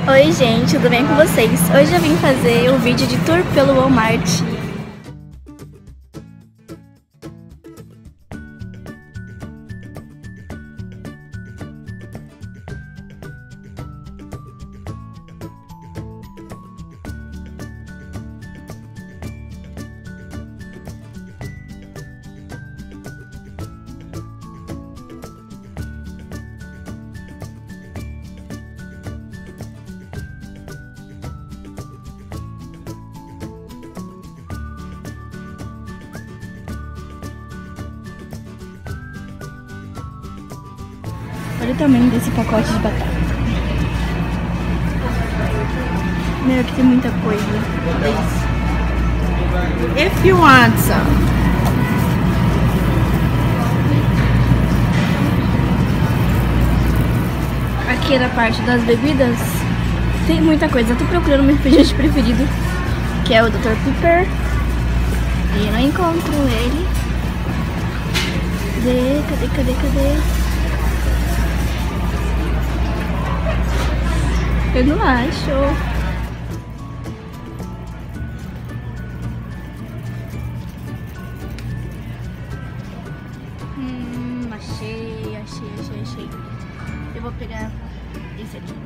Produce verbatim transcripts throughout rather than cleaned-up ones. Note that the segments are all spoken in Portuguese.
Oi gente, tudo bem com vocês? Hoje eu vim fazer o vídeo de tour pelo Walmart. Olha o tamanho desse pacote de batata. Meu, aqui tem muita coisa. Olha isso. If you want some. Aqui é da parte das bebidas. Tem muita coisa. Eu tô procurando meu refrigerante preferido, que é o doutor Pepper. E eu não encontro ele. Cadê? Cadê? Cadê? Cadê? Eu não acho. Hum, achei, achei, achei, achei. Eu vou pegar esse aqui.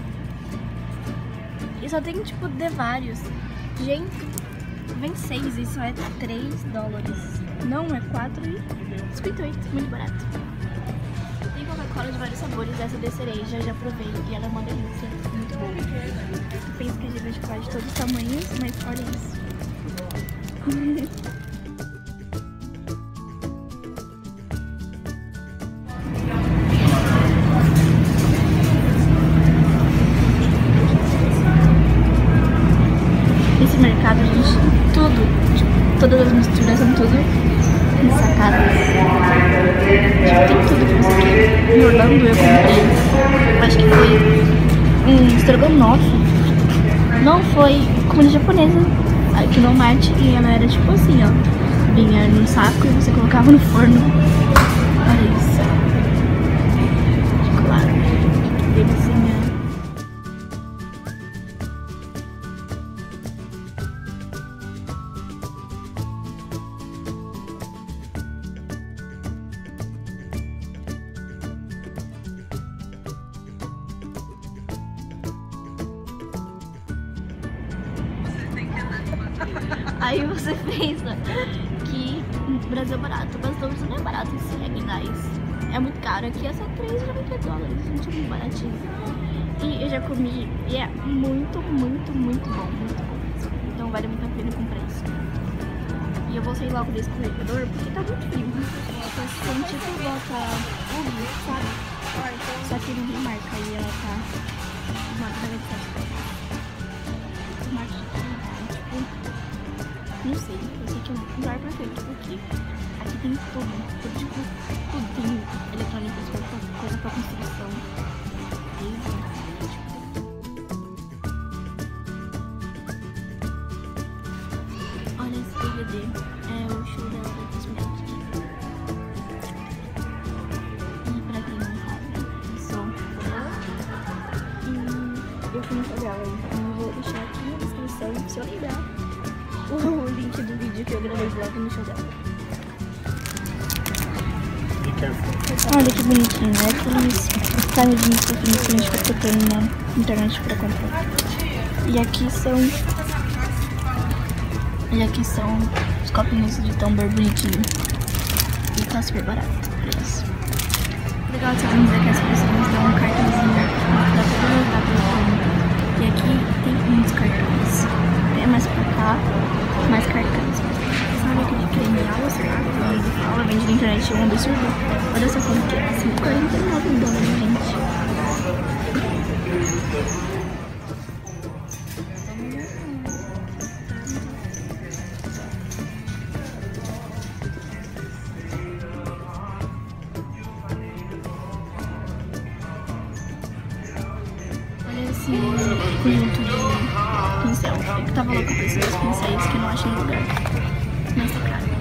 E só tem tipo de vários. Gente, vem seis e só é três dólares. Não, é quatro e cinquenta e oito, muito barato. Tem Coca-Cola de vários sabores, essa de cereja, já provei e ela é uma delícia, muito boa. Eu penso que a gente vai chocolate de todos os tamanhos, mas olha isso. Esse mercado, gente, tudo, tipo, todas as misturas são tudo sacadas. Tipo, tem tudo que você quer. Em Orlando eu comprei, acho que foi um estrogonofe. Não, foi comida japonesa aqui no Walmart. E ela era tipo assim, ó. Vinha num saco e você colocava no forno. Olha isso. Chocolate. Delicinha. Aí você pensa que no Brasil é barato, mas não, não é barato, isso é guinais. É muito caro, aqui é só três e noventa dólares, gente, é muito baratinho. E eu já comi e é muito, muito, muito bom, muito bom mesmo. Então vale muito a pena comprar isso. E eu vou sair logo desse corredor porque tá muito frio. São tipo bota Ubi, sabe? Só que não tem marca e ela tá uma cara de sete. Não sei, eu sei que é um lugar perfeito, porque aqui tem tudo, tudo, tipo, tudo tem eletrônicos, coisa pra construção. Olha esse D V D, é o show dela da Cosmetic. E pra quem não sabe, eu sou eu. E eu fui no show dela, então eu vou deixar aqui na descrição, se eu lembrar, o link do vídeo que eu gravei vlog no show dela. Olha que bonitinho, né? Aqueles canudinhos fofinhos que a gente fica procurando na internet pra comprar. E aqui são... E aqui são os copinhos de tumbler bonitinho. E tá super barato, preço. Legal de vocês é que as pessoas dão um cartãozinho pra poder levar pela conta. E aqui tem muitos cartões. É mais pra cá, mais cartões. Sabe aquele creme alça? Ela vende na internet, é um absurdo. Olha só como que é, cento e quarenta e nove dólares, gente. Olha esse conjunto de pincel. Eu que tava louca pra esses pincéis que eu não achei em lugar. Mas tá caro.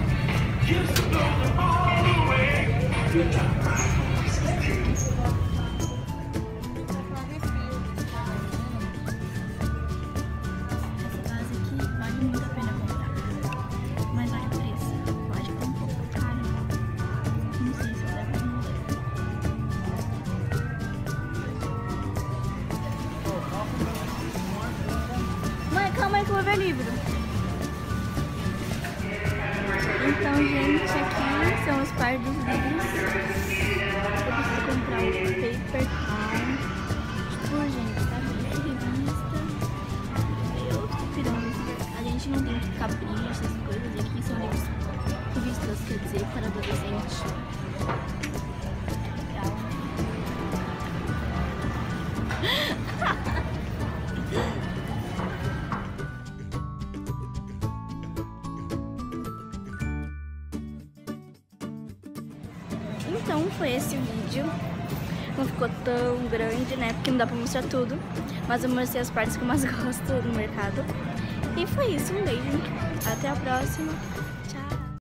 vou ver livro. Então, gente, aqui são os par dos livros. Eu preciso comprar o Paper Town. Tipo, gente, sabe? Revista. Eu tô pirando nesse mercado. A gente não tem capricho, essas coisas aqui. São livros, revistas, quer dizer, para adolescente. Legal. Então foi esse vídeo. Não ficou tão grande, né? Porque não dá pra mostrar tudo. Mas eu mostrei as partes que eu mais gosto do mercado. E foi isso, um beijo. Até a próxima.